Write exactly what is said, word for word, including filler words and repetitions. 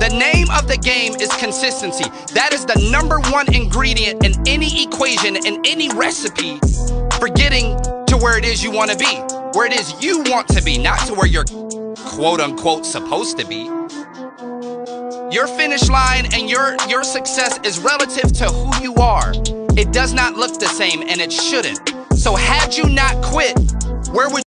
The name of the game is consistency. That is the number one ingredient in any equation, in any recipe for getting to where it is you want to be, where it is you want to be, not to where you're quote unquote supposed to be. Your finish line and your, your success is relative to who you are. It does not look the same, and it shouldn't. So had you not quit, where would